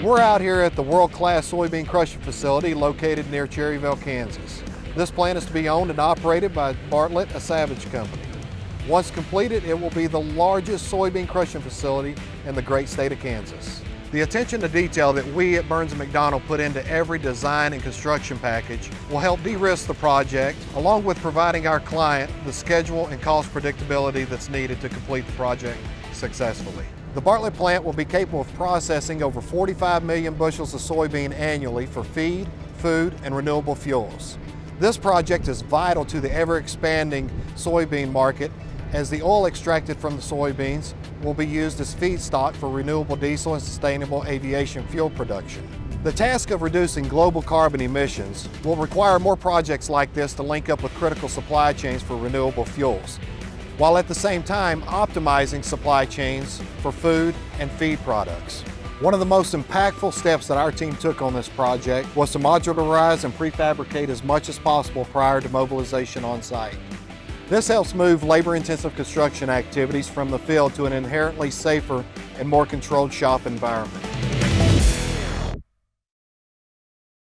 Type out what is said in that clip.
We're out here at the world-class soybean crushing facility located near Cherryvale, Kansas. This plant is to be owned and operated by Bartlett, a Savage company. Once completed, it will be the largest soybean crushing facility in the great state of Kansas. The attention to detail that we at Burns McDonnell put into every design and construction package will help de-risk the project, along with providing our client the schedule and cost predictability that's needed to complete the project successfully. The Bartlett plant will be capable of processing over 45 million bushels of soybean annually for feed, food, and renewable fuels. This project is vital to the ever-expanding soybean market, as the oil extracted from the soybeans will be used as feedstock for renewable diesel and sustainable aviation fuel production. The task of reducing global carbon emissions will require more projects like this to link up with critical supply chains for renewable fuels, while at the same time optimizing supply chains for food and feed products. One of the most impactful steps that our team took on this project was to modularize and prefabricate as much as possible prior to mobilization on site. This helps move labor-intensive construction activities from the field to an inherently safer and more controlled shop environment.